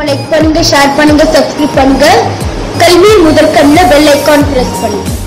Like பண்ணுங்க, share பண்ணுங்க, subscribe பண்ணுங்க. கல்வி முதற்கண்ணில் பெல் ஐகான் பிரஸ் பண்ணுங்க.